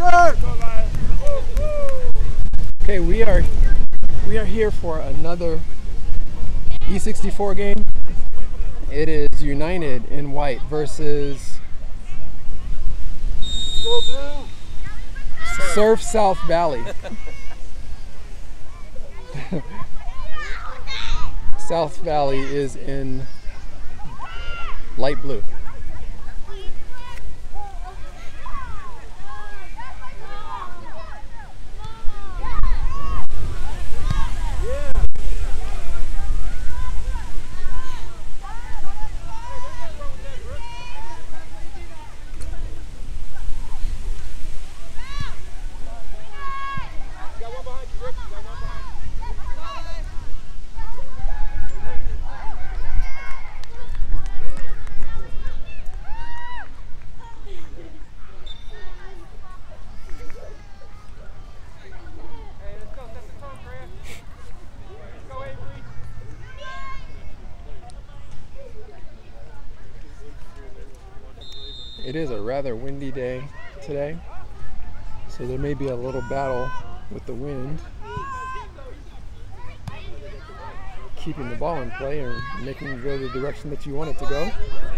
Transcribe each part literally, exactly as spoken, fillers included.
Okay, we are we are here for another E sixty-four game. It is United in white versus Surf South Valley. South Valley is in light blue. It is a rather windy day today, so there may be a little battle with the wind, keeping the ball in play or making it go the direction that you want it to go.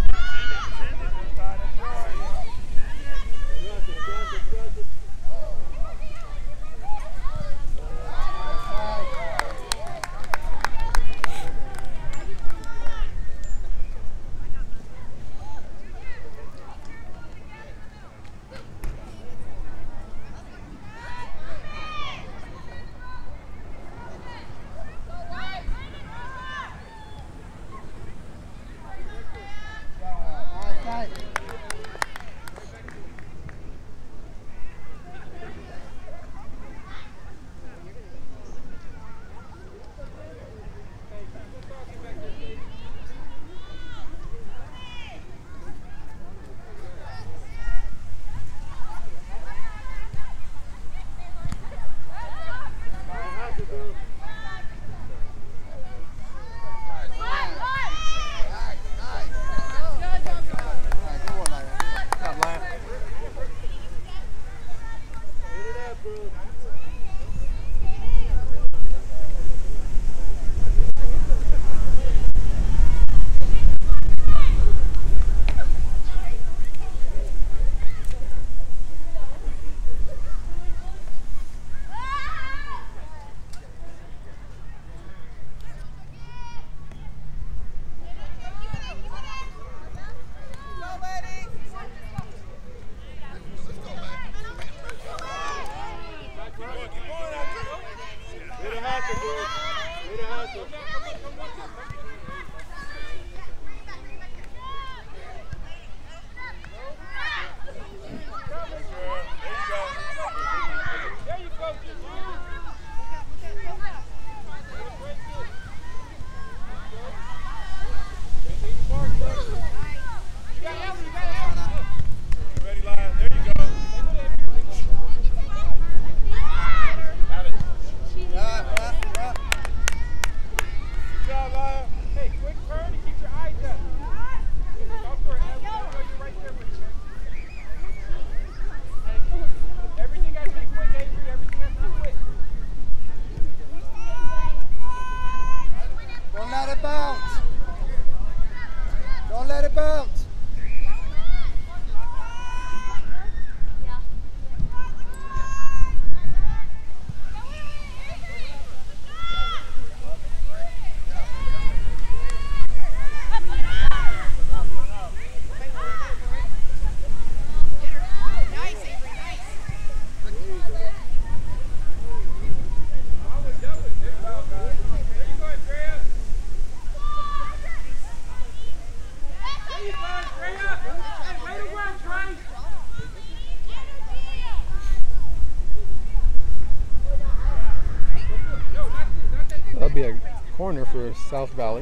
That'll be a corner for South Valley.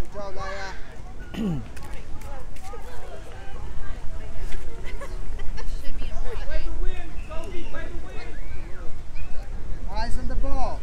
Eyes on the ball.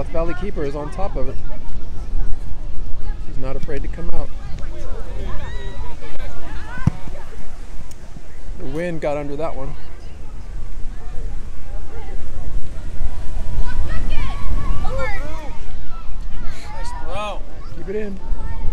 South Valley keeper is on top of it. She's not afraid to come out. The wind got under that one. Nice throw. Keep it in.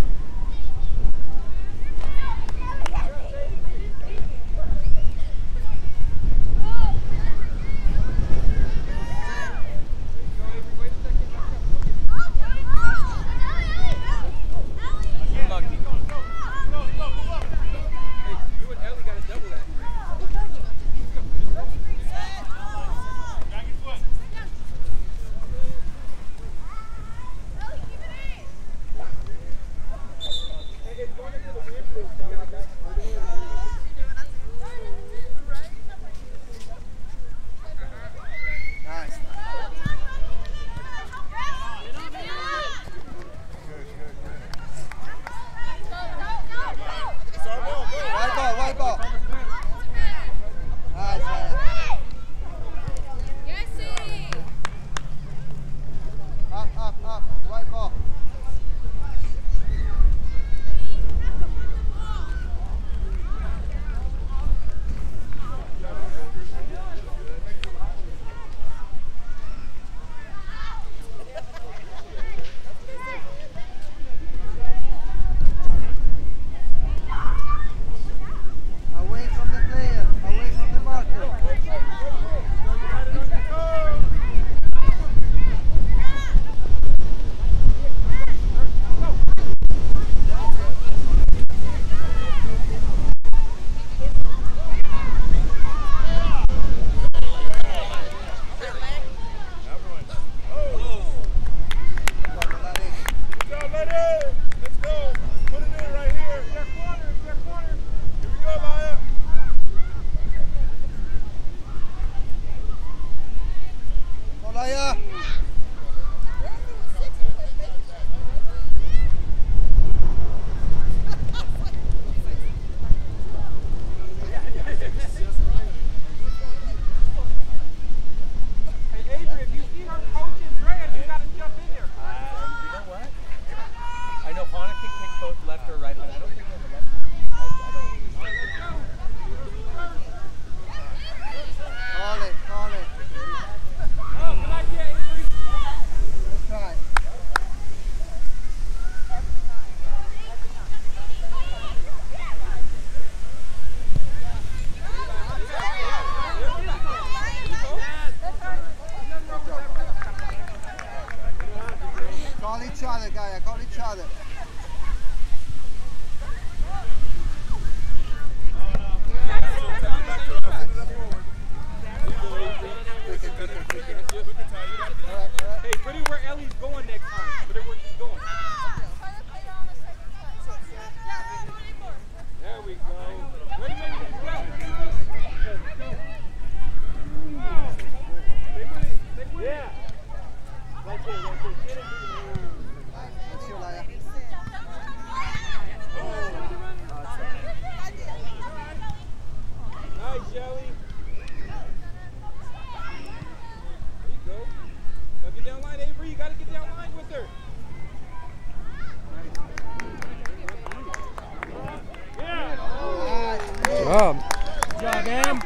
Job. Good job, Em.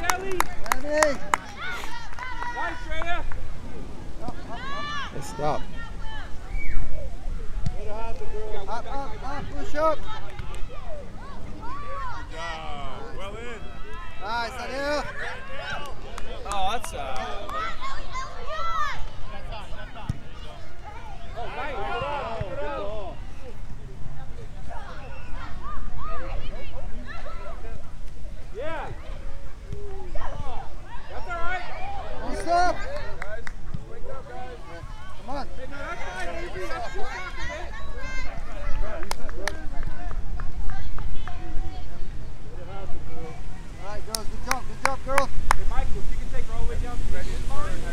Nice, Freya. Nice stop. Up, up, up, push up. Good job. Well in. Nice, Daniel. Oh, that's uh. Oh, nice. Good ball. Yeah. That's all right. What's up? Guys, wake up, guys. Come on. Hey, no, that's fine, Avery. That's just talking, man. All right, girls, good job, good job, girls. Hey, Michael, if you can take her all the way down to the fine.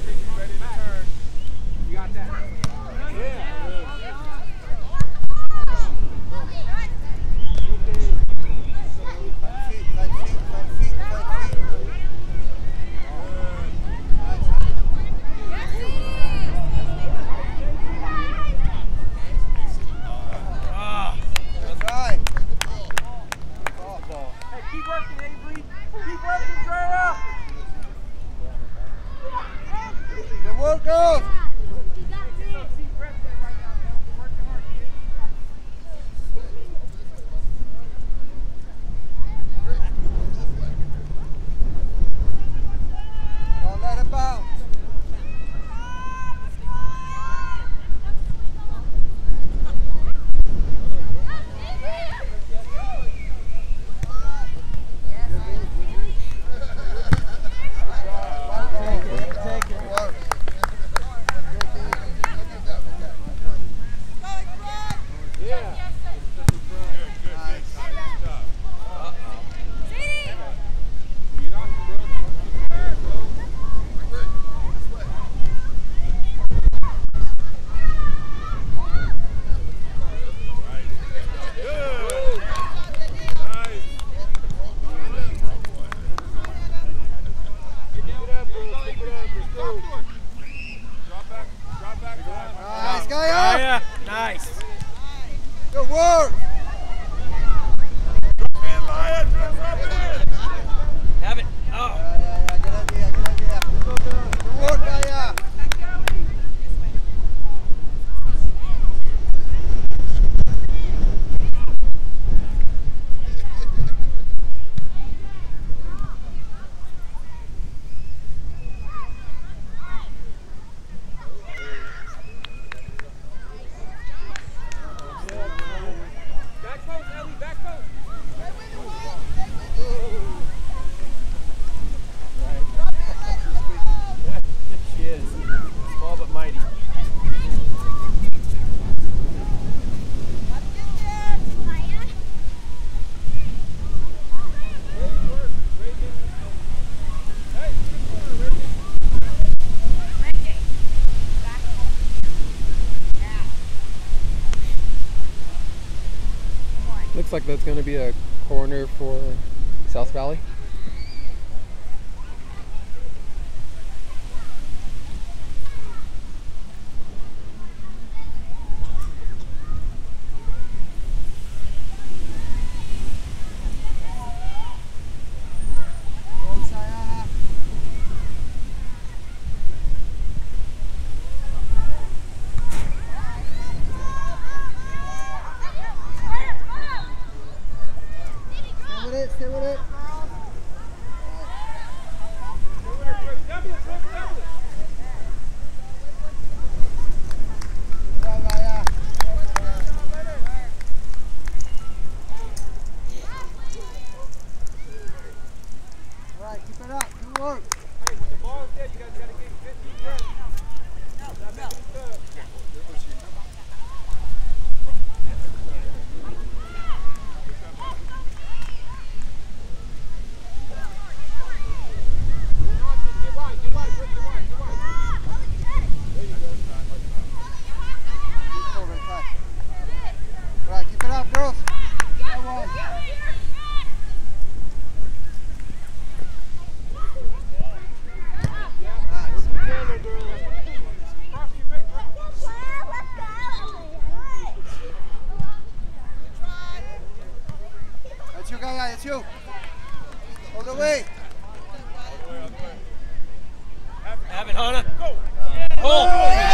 looks like that's going to be a corner for South Valley. Go, Sayana. Stay with it, stay with it. Right, right, yeah. All right, keep it up. Good work. Hey, when the ball's there, you guys gotta get fifteen reps. Not making it good. Get wide, get wide, Rick, get wide, get wide. There you go. Keep over it, tight. All right, keep it up, girls. That one. Nice. There, little girl. Cross your face, cross. That's you, guy. That's you. All the way. Have it, Hannah. Go. Oh!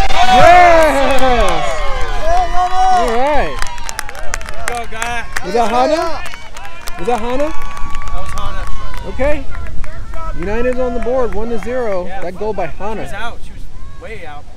Yes! Hey, Lobo. All right. Go, guy. Was that Hannah? Was that Hannah? That was Hannah. Okay. United's on the board, one to zero. That goal by She was Hannah. out. She was way out.